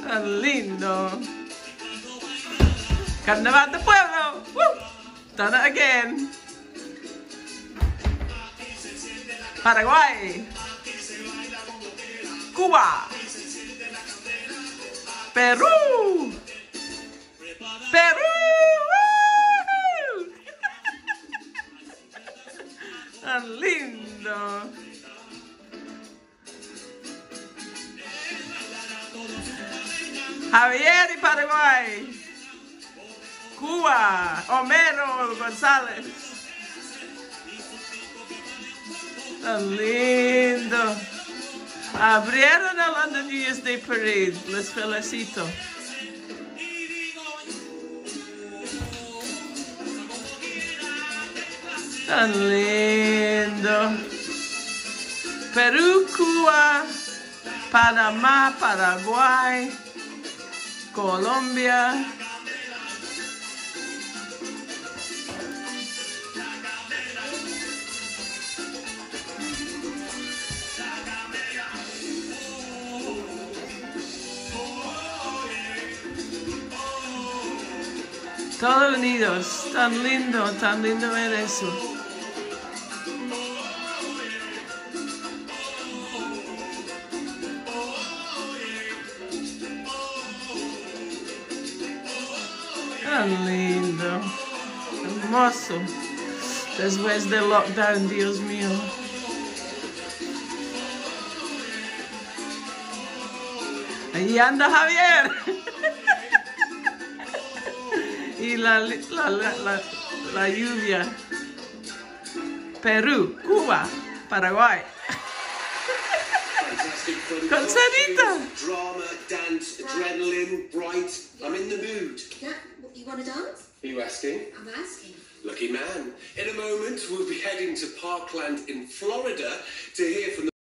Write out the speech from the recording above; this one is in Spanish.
Tan lindo. Carnaval de Pueblo. Woo! Done it again. Paraguay. Cuba. Peru. Peru. Tan lindo. Javier y Paraguay. Cuba. Homero González. Tan lindo. Abrieron el Lnydp Parade. Les felicito. Tan lindo. Perú, Cuba, Panamá, Paraguay, Colombia. Todos unidos. Tan lindo ver eso. Tan lindo, hermoso. Después del lockdown, Dios mío. Ahí anda Javier. Y la lluvia. Perú, Cuba, Paraguay. Concertita. Drama, dance, adrenaline, bright. I'm in the mood. Yeah, you want to dance? Are you asking? I'm asking. Lucky man. In a moment, we'll be heading to Parkland in Florida to hear from the